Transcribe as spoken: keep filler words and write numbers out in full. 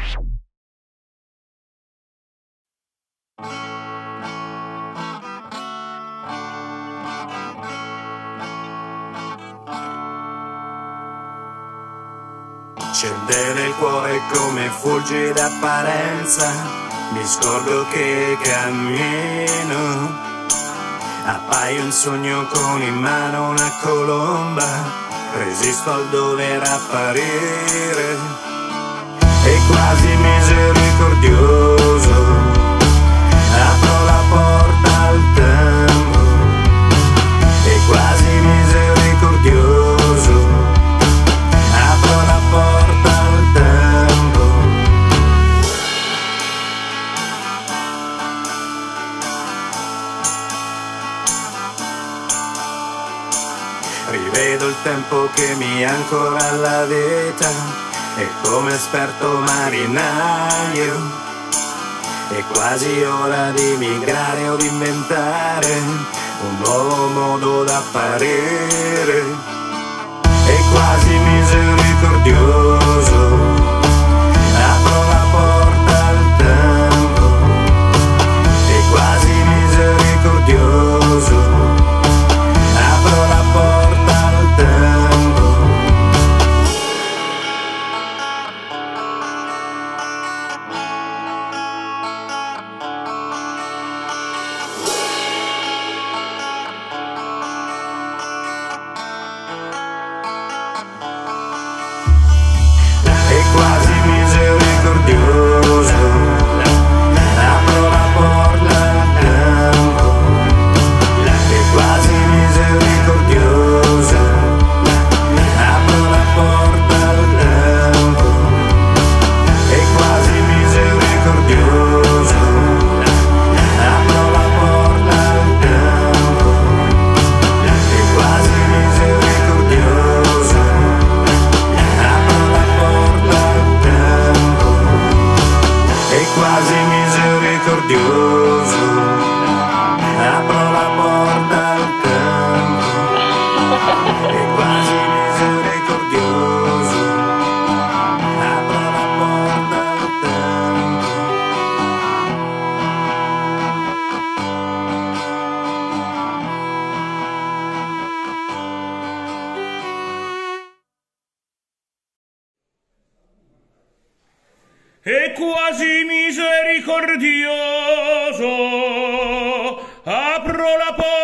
Scende nel cuore come fulgide d'apparenza, mi scordo che cammino. Appaio in sogno con in mano una colomba, resisto al dover apparire. E quasi misericordioso, apro la porta al tempo. E quasi misericordioso, apro la porta al tempo. Rivedo il tempo che mi ancora alla vita, e come esperto marinaio è quasi ora di migrare o di inventare un nuovo modo d'apparire. È quasi misericordioso, apro la porta al tempo. È quasi misericordioso, apro la porta al tempo. Quasi misericordioso, apro la porta al tempo. È quasi misericordioso, apro la porta al tempo. È quasi misericordioso, apro la porta al tempo. È quasi misericordioso, apro la porta. È quasi misericordioso, apro la porta al tempo. È quasi misericordioso, apro la porta al tempo. È quasi misericordioso, apro la porta.